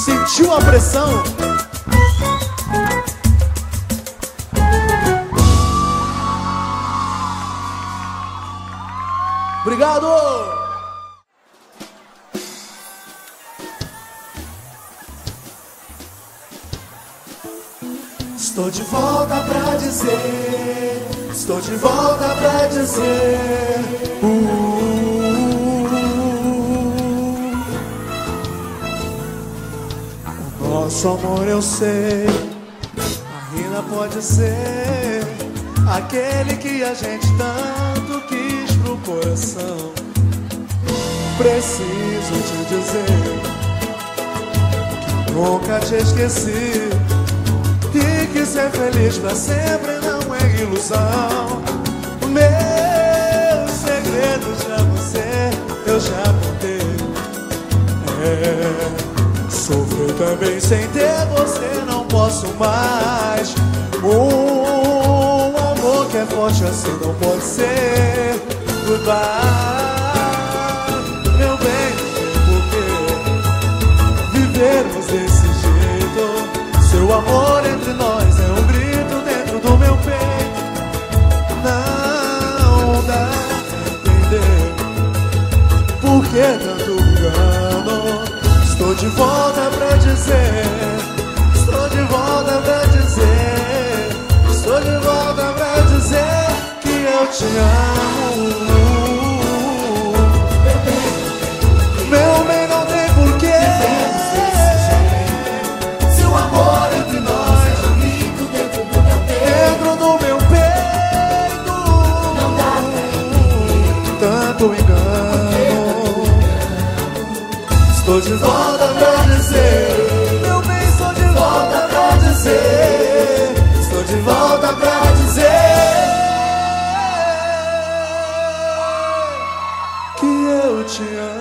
Sentiu a pressão? Obrigado! Estou de volta pra dizer, estou de volta pra dizer. O nosso amor eu sei, ainda pode ser aquele que a gente tanto quis pro coração. Preciso te dizer que nunca te esqueci e que ser feliz pra sempre não é ilusão. Meus segredos pra você eu já contei. Sofrer também sem ter você não posso mais. Um amor que é forte assim não pode ser. Goodbye, meu bem, porque vivermos desse jeito. Seu amor entre nós é um grito dentro do meu peito. Não dá pra entender por que tanto engano. Estou de volta pra dizer, estou de volta pra dizer, estou de volta pra dizer que eu te amo. Meu bem, não tem porquê. Seu amor entre nós é um grito dentro do meu peito. Dentro do meu peito. Não dá pra tanto engano. Estou de volta pra dizer, meu bem, estou de volta pra dizer, estou de volta pra dizer que eu te amo.